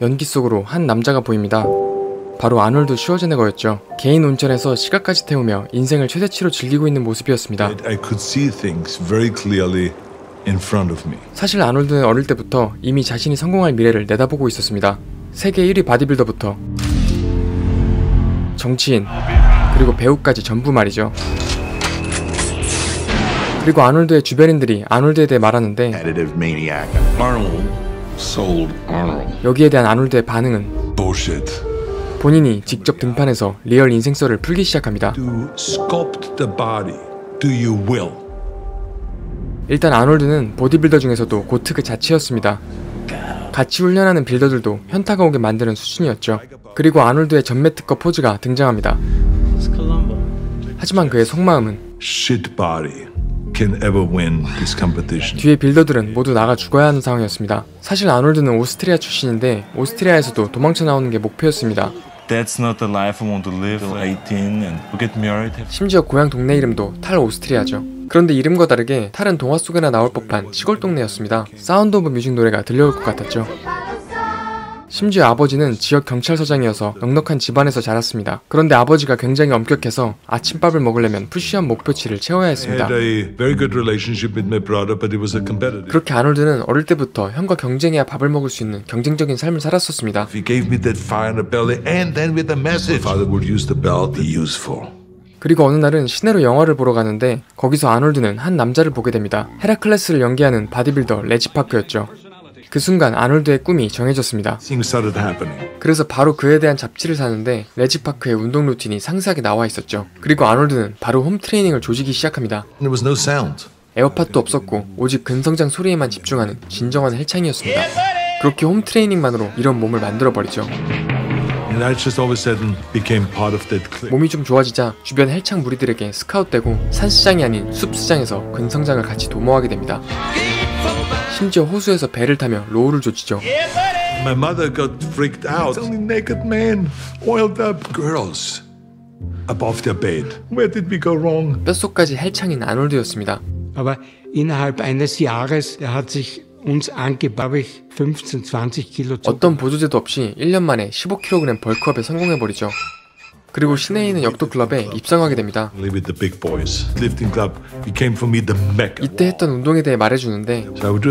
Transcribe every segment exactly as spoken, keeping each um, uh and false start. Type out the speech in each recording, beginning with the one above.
연기 속으로 한 남자가 보입니다. 바로 아놀드 슈워제네거였죠. 개인 온천에서 시간까지 태우며 인생을 최대치로 즐기고 있는 모습이었습니다. I could see things very clearly in front of me. 사실 아놀드는 어릴 때부터 이미 자신이 성공할 미래를 내다보고 있었습니다. 세계 일 위 바디빌더부터 정치인, 그리고 배우까지 전부 말이죠. 그리고 아놀드의 주변인들이 아놀드에 대해 말하는데 여기에 대한 아놀드의 반응은 Bullshit. 본인이 직접 등판해서 리얼 인생썰을 풀기 시작합니다. To sculpt the body. Do you will? 일단 아놀드는 보디빌더 중에서도 고트 그 자체였습니다. 같이 훈련하는 빌더들도 현타가 오게 만드는 수준이었죠. 그리고 아놀드의 전매 특허 포즈가 등장합니다. 하지만 그의 속마음은 Shit body can ever win this competition. 뒤에 빌더들은 모두 나가 죽어야 하는 상황이었습니다. 사실 아놀드는 오스트리아 출신인데 오스트리아에서도 도망쳐 나오는 게 목표였습니다. That's not the life I want to live. eighteen and get married. 심지어 고향 동네 이름도 탈 오스트리아죠. 그런데 이름과 다르게 탈은 동화 속에나 나올 법한 시골 동네였습니다. 사운드 오브 뮤직 노래가 들려올 것 같았죠. 심지어 아버지는 지역 경찰서장이어서 넉넉한 집안에서 자랐습니다. 그런데 아버지가 굉장히 엄격해서 아침밥을 먹으려면 푸시한 목표치를 채워야 했습니다. 그렇게 아놀드는 어릴 때부터 형과 경쟁해야 밥을 먹을 수 있는 경쟁적인 삶을 살았었습니다. 그리고 어느 날은 시내로 영화를 보러 가는데 거기서 아놀드는 한 남자를 보게 됩니다. 헤라클레스를 연기하는 바디빌더 레지 파크였죠. 그 순간 아놀드의 꿈이 정해졌습니다. 그래서 바로 그에 대한 잡지를 사는데 레지 파크의 운동 루틴이 상세하게 나와 있었죠. 그리고 아놀드는 바로 홈 트레이닝을 조지기 시작합니다. 에어팟도 없었고 오직 근성장 소리에만 집중하는 진정한 헬창이었습니다. 그렇게 홈 트레이닝만으로 이런 몸을 만들어버리죠. 몸이 좀 좋아지자 주변 헬창 무리들에게 스카웃되고 산시장이 아닌 숲시장에서 근성장을 같이 도모하게 됩니다. 심지어 호수에서 배를 타며 로우를 조지죠. My mother got freaked out. Only naked men, oiled up girls above their bed. Where did we go wrong? 뼛속까지 헬창인 아놀드였습니다. Aber innerhalb eines Jahres, er hat sich uns angebaut, fünfzehn, zwanzig Kilo. 어떤 보조제도 없이 일 년 만에 십오 킬로그램 벌크업에 성공해버리죠. 그리고 시내에 있는 역도 클럽에 입성하게 됩니다. 이때 했던 운동에 대해 말해주는데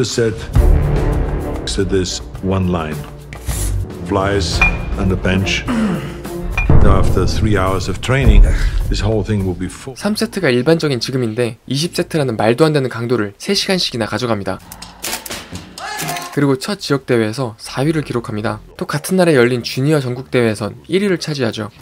삼 세트가 일반적인 지금인데 이십 세트라는 말도 안 되는 강도를 세 시간씩이나 가져갑니다. 그리고 첫 지역대회에서 사 위를 기록합니다. 또 같은 날에 열린 주니어 전국대회에선 일 위를 차지하죠.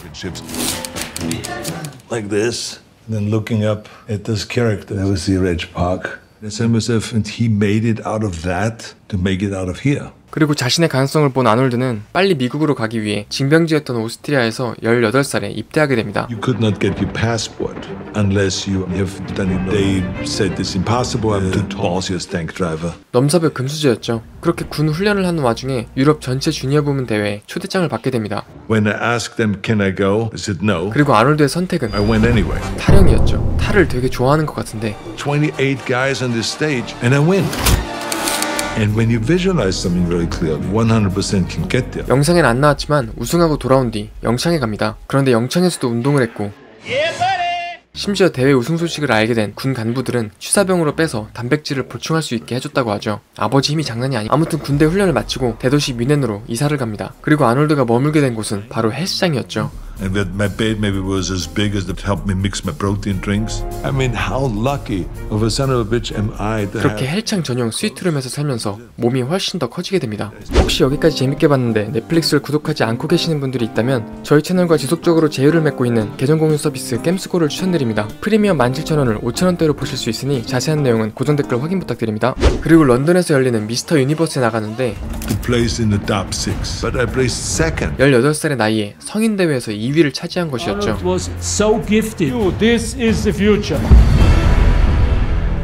Like this, then looking up at this character. That was the Reg Park. I said to myself, and he made it out of that to make it out of here. 그리고 자신의 가능성을 본 아놀드는 빨리 미국으로 가기 위해 징병지였던 오스트리아에서 열여덟 살에 입대하게 됩니다. You could not get your passport unless you have done it. They said it's impossible. I'm too tall as a tank driver. 넘사벽 금수저였죠. 그렇게 군 훈련을 하는 와중에 유럽 전체 주니어 부문 대회에 초대장을 받게 됩니다. When I asked them, can I go? They said no. 그리고 아놀드의 선택은 I went anyway. 타령이었죠. 탈을 되게 좋아하는 것 같은데 twenty-eight guys on this stage and I win. And when you visualize something very clearly, one hundred percent can get there. 영상엔 안 나왔지만 우승하고 돌아온 뒤 영창에 갑니다. 그런데 영창에서도 운동을 했고 심지어 대회 우승 소식을 알게 된 군 간부들은 취사병으로 빼서 단백질을 보충할 수 있게 해줬다고 하죠. 아버지 힘이 장난이 아니. 아무튼 군대 훈련을 마치고 대도시 뮌헨으로 이사를 갑니다. 그리고 아놀드가 머물게 된 곳은 바로 헬스장이었죠. And that my bed maybe was as big as to help me mix my protein drinks. I mean, how lucky of a son of a bitch am I to 그렇게 have... 헬창 전용 스위트룸에서 살면서 몸이 훨씬 더 커지게 됩니다. 혹시 여기까지 재밌게 봤는데 넷플릭스를 구독하지 않고 계시는 분들이 있다면 저희 채널과 지속적으로 제휴를 맺고 있는 계정 공유 서비스 겜스고를 추천드립니다. 프리미엄 만 칠천 원을 오천 원대로 보실 수 있으니 자세한 내용은 고정 댓글 확인 부탁드립니다. 그리고 런던에서 열리는 미스터 유니버스에 나가는데 placed in the top six, but I placed second. 열여덟 살의 나이에 성인 대회에서 이 위를 차지한 것이었죠. was so gifted. This is the future.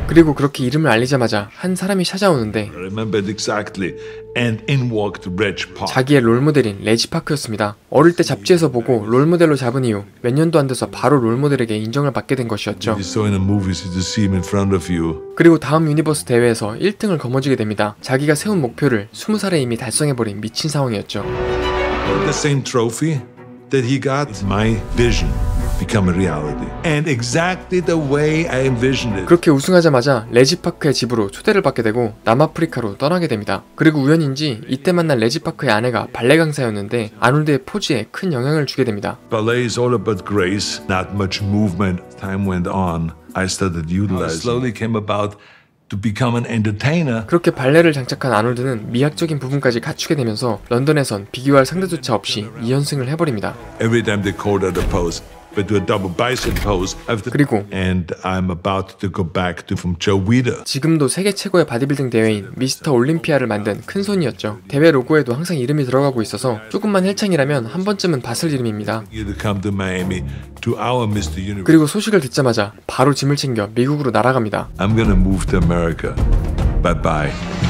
그리고 그렇게 이름을 알리자마자 한 사람이 찾아오는데 I remember it exactly. And in walked Reg Park. 자기의 롤모델인 레지 파크였습니다. 어릴 때 잡지에서 보고 롤모델로 잡은 이후 몇 년도 안 돼서 바로 롤모델에게 인정을 받게 된 것이었죠. You saw in the movies, you just see him in front of you. 그리고 다음 유니버스 대회에서 일 등을 거머쥐게 됩니다. 자기가 세운 목표를 스무 살에 이미 달성해버린 미친 상황이었죠. The same trophy that he got, my vision become a reality. And exactly the way I envisioned it. 그렇게 우승하자마자 레지 파크의 집으로 초대를 받게 되고 남아프리카로 떠나게 됩니다. 그리고 우연인지 이때 만난 레지 파크의 아내가 발레 강사였는데 아놀드의 포즈에 큰 영향을 주게 됩니다. Ballet is all about grace, not much movement. Time went on. I started utilizing. Slowly came about to become an entertainer. 그렇게 발레를 장착한 아놀드는 미학적인 부분까지 갖추게 되면서 런던에선 비교할 상대조차 없이 이 연승을 해버립니다. Every time they called out a pose, but do a double bicep pose. 그리고 And I'm about to go back to from Joe Weider. 지금도 세계 최고의 바디빌딩 대회인 미스터 올림피아를 만든 큰손이었죠. 대회 로고에도 항상 이름이 들어가고 있어서 조금만 헬창이라면 한 번쯤은 봤을 이름입니다. You to come to Miami to our 미스터 Universe. 그리고 소식을 듣자마자 바로 짐을 챙겨 미국으로 날아갑니다. I'm gonna move to America. Bye bye.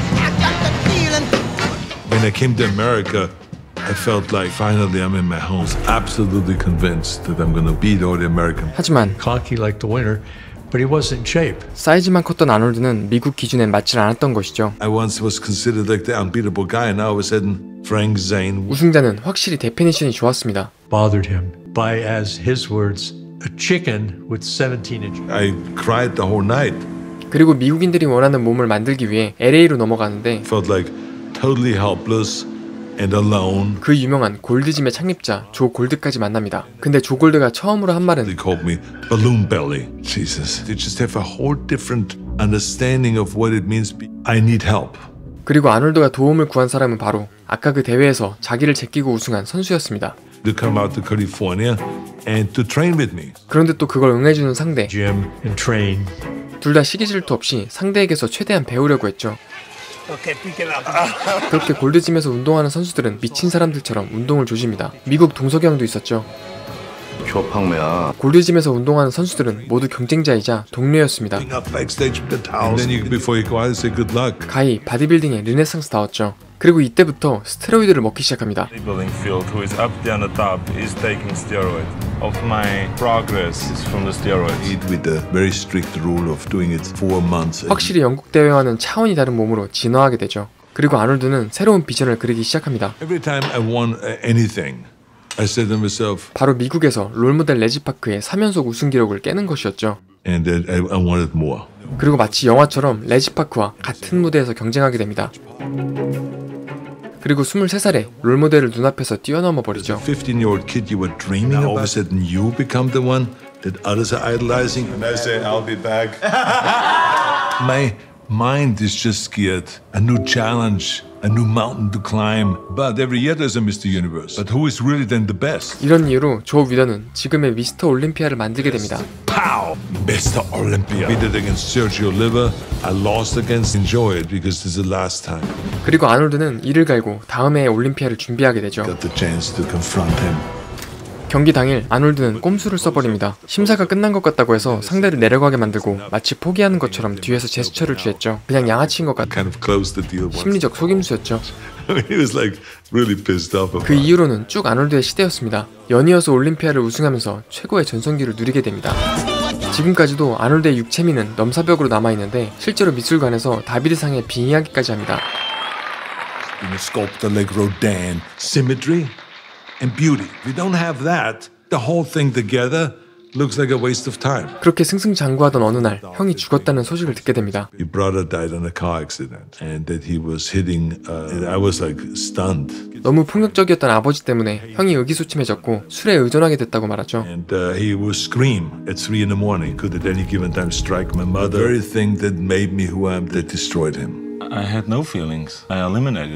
When I came to America, I felt like finally I'm in my home. I was absolutely convinced that I'm gonna beat all the Americans. 하지만 Cocky like the winner, but he wasn't in shape. 사이즈만 컸던 아놀드는 미국 기준엔 맞질 않았던 것이죠. I once was considered like the unbeatable guy, and now all of a sudden Frank Zane. 우승자는 확실히 데피니션이 좋았습니다. Bothered him by, as his words, a chicken with seventeen inches. I cried the whole night. 그리고 미국인들이 원하는 몸을 만들기 위해 엘에이로 넘어가는데 Felt like totally helpless. And alone. 그 유명한 골드짐의 창립자 조 골드까지 만납니다. 근데 조 골드가 처음으로 한 말은 They called me balloon belly. Jesus, they just have a whole different understanding of what it means. I need help. 그리고 아놀드가 도움을 구한 사람은 바로 아까 그 대회에서 자기를 제끼고 우승한 선수였습니다. To come out to California and to train with me. 그런데 또 그걸 응해주는 상대 Gym and train. 둘 다 시기 질투 없이 상대에게서 최대한 배우려고 했죠. 그렇게 골드짐에서 운동하는 선수들은 미친 사람들처럼 운동을 조집니다. 미국 동석형도 있었죠. 조팡매야. 골드짐에서 운동하는 선수들은 모두 경쟁자이자 동료였습니다. 가히 바디빌딩의 르네상스다웠죠. 그리고 이때부터 스테로이드를 먹기 시작합니다. Bodybuilding field who is up there on the top is taking steroid. Of my progress is from the steroids. With the very strict rule of doing it four months. 확실히 영국 대회와는 차원이 다른 몸으로 진화하게 되죠. 그리고 아놀드는 새로운 비전을 그리기 시작합니다. Every time I won anything, I said to myself. 바로 미국에서 롤모델 레지 파크의 삼 연속 우승 기록을 깨는 것이었죠. And I, I wanted more. 그리고 마치 영화처럼 레지 파크와 같은 무대에서 경쟁하게 됩니다. 그리고 스물세 살에 롤모델을 눈앞에서 뛰어넘어 버리죠. fifteen-year-old kid you were dreaming about. All of a sudden you become the one that others are idolizing. And I say, I'll be back. My mind is just scared. A new challenge, a new mountain to climb. But every year there's a 미스터 Universe. But who is really then the best? 이런 이유로 조 위더는 지금의 미스터 올림피아를 만들게 됩니다. Pow! 미스터 Olympia. I did against Sergio Oliva. I lost against. Enjoy it because this is the last time. 그리고 아놀드는 이를 갈고 다음 해의 올림피아를 준비하게 되죠. Got the chance to confront him. 경기 당일 아놀드는 꼼수를 써버립니다. 심사가 끝난 것 같다고 해서 상대를 내려가게 만들고 마치 포기하는 것처럼 뒤에서 제스처를 취했죠. 그냥 양아치인 것 같은 Kind of closed the deal. 심리적 속임수였죠. He was like really pissed off. 그 이후로는 쭉 아놀드의 시대였습니다. 연이어서 올림피아를 우승하면서 최고의 전성기를 누리게 됩니다. 지금까지도 아놀드의 육체미는 넘사벽으로 남아있는데 실제로 미술관에서 다비드상의 빙의하기까지 합니다. In a sculptor like Rodin, symmetry and beauty. If you don't have that, the whole thing together looks like a waste of time. 그렇게 승승장구하던 어느 날 형이 죽었다는 소식을 듣게 됩니다. Your brother died in a car accident, and that he was hitting. Uh, and I was like stunned. 너무 폭력적이었던 아버지 때문에 형이 의기소침해졌고 술에 의존하게 됐다고 말하죠. And uh, he would scream at three in the morning. Could at any given time strike my mother. The very thing that made me who I am, that destroyed him. I had no feelings. I eliminated it.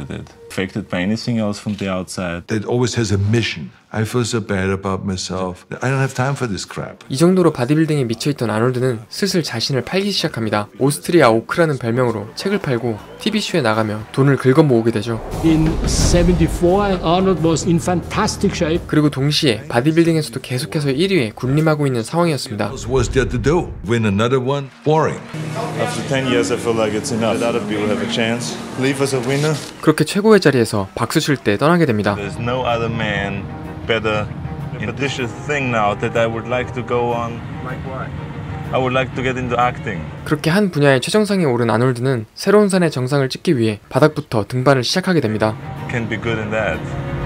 affected by anything else from the outside. That always has a mission. I feel so bad about myself. I don't have time for this crap. 이 정도로 바디빌딩에 미쳐있던 아놀드는 슬슬 자신을 팔기 시작합니다. 오스트리아 오크라는 별명으로 책을 팔고 티비쇼에 나가며 돈을 긁어 모으게 되죠. In seventy-four, Arnold was in fantastic shape. 그리고 동시에 바디빌딩에서도 계속해서 일 위에 군림하고 있는 상황이었습니다. What was there to do? Win another one? Boring. After ten years, I feel like it's enough. Let other people have a chance. Leave as a winner. 그렇게 최고의 자리에서 박수 칠 때 떠나게 됩니다. There's no other man better. But this is a thing now that I would like to go on. Like what? I would like to get into acting. 그렇게 한 분야의 최정상에 오른 아놀드는 새로운 산의 정상을 찍기 위해 바닥부터 등반을 시작하게 됩니다. Can be good in that.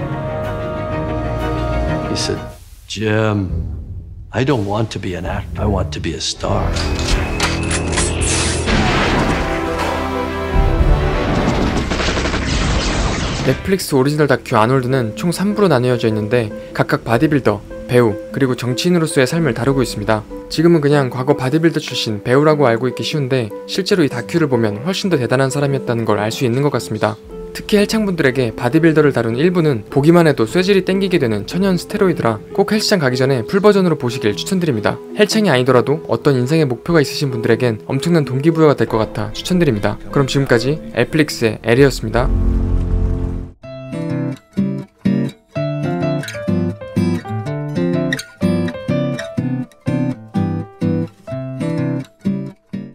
He said, Jim, I don't want to be an actor. I want to be a star. 넷플릭스 오리지널 다큐 아놀드는 총 삼 부로 나뉘어져 있는데 각각 바디빌더, 배우, 그리고 정치인으로서의 삶을 다루고 있습니다. 지금은 그냥 과거 바디빌더 출신 배우라고 알고 있기 쉬운데 실제로 이 다큐를 보면 훨씬 더 대단한 사람이었다는 걸 알 수 있는 것 같습니다. 특히 헬창분들에게 바디빌더를 다룬 일부는 보기만 해도 쇠질이 땡기게 되는 천연 스테로이드라 꼭 헬스장 가기 전에 풀버전으로 보시길 추천드립니다. 헬창이 아니더라도 어떤 인생의 목표가 있으신 분들에겐 엄청난 동기부여가 될 것 같아 추천드립니다. 그럼 지금까지 엘플릭스의 엘이었습니다.